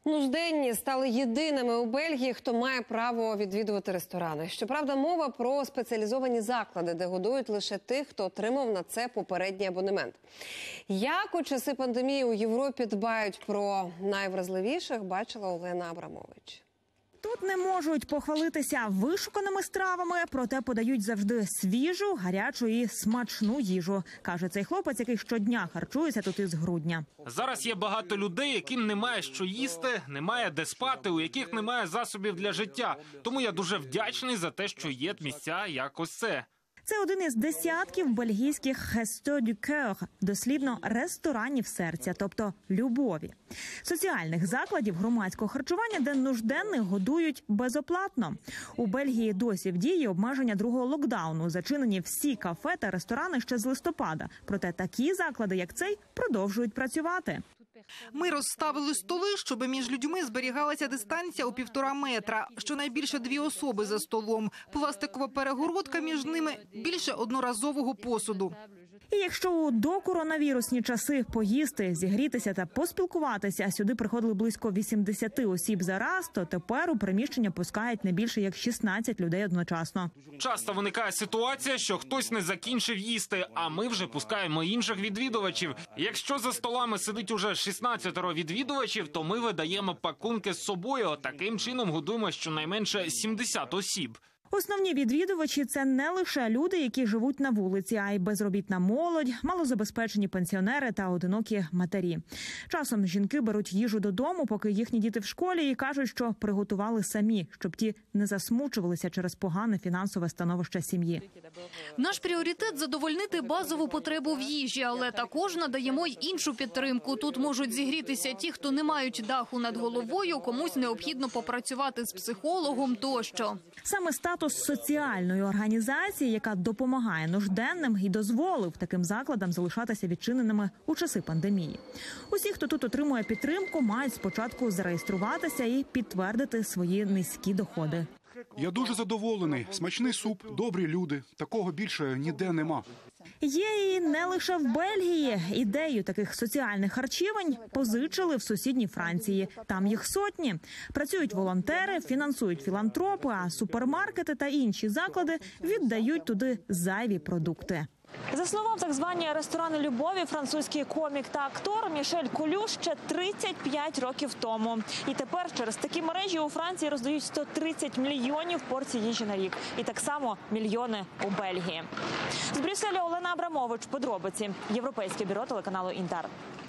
Нужденні стали єдиними у Бельгії, хто має право відвідувати ресторани. Щоправда, мова про спеціалізовані заклади, де годують лише тих, хто отримав на це попередній абонемент. Як у часи пандемії у Європі дбають про найвразливіших, бачила Олена Абрамович. Тут не можуть похвалитися вишуканими стравами, проте подають завжди свіжу, гарячу і смачну їжу, каже цей хлопець, який щодня харчується тут із грудня. Зараз є багато людей, яким немає що їсти, немає де спати, у яких немає засобів для життя. Тому я дуже вдячний за те, що є місця як ось це. Це один із десятків бельгійських «Restos du Cœur», дослівно ресторанів серця, тобто любові. Соціальних закладів громадського харчування, де нужденних годують безоплатно. У Бельгії досі в дії обмеження другого локдауну. Зачинені всі кафе та ресторани ще з листопада. Проте такі заклади, як цей, продовжують працювати. Ми розставили столи, щоб між людьми зберігалася дистанція у 1,5 метра. Щонайбільше 2 особи за столом. Пластикова перегородка між ними, більше одноразового посуду. І якщо у докоронавірусні часи поїсти, зігрітися та поспілкуватися сюди приходили близько 80 осіб за раз, то тепер у приміщення пускають не більше як 16 людей одночасно. Часто виникає ситуація, що хтось не закінчив їсти, а ми вже пускаємо інших відвідувачів. Якщо за столами сидить уже 16 відвідувачів, то ми видаємо пакунки з собою. Таким чином годуємо щонайменше 70 осіб. Основні відвідувачі – це не лише люди, які живуть на вулиці, а й безробітна молодь, малозабезпечені пенсіонери та одинокі матері. Часом жінки беруть їжу додому, поки їхні діти в школі, і кажуть, що приготували самі, щоб ті не засмучувалися через погане фінансове становище сім'ї. Наш пріоритет – задовольнити базову потребу в їжі, але також надаємо й іншу підтримку. Тут можуть зігрітися ті, хто не мають даху над головою, комусь необхідно попрацювати з психологом тощо. Саме статус соціальної організації, яка допомагає нужденним, і дозволив таким закладам залишатися відчиненими у часи пандемії. Усі, хто тут отримує підтримку, мають спочатку зареєструватися і підтвердити свої низькі доходи. Я дуже задоволений. Смачний суп, добрі люди. Такого більше ніде нема. Є і не лише в Бельгії. Ідею таких соціальних харчівень позичили в сусідній Франції. Там їх сотні. Працюють волонтери, фінансують філантропи, а супермаркети та інші заклади віддають туди зайві продукти. Заснував так звані ресторани любові французький комік та актор Мішель Колю ще 35 років тому. І тепер через такі мережі у Франції роздають 130 мільйонів порцій їжі на рік. І так само мільйони у Бельгії. З Брюсселя Олена Абрамович, подробиці. Європейське бюро телеканалу «Інтер».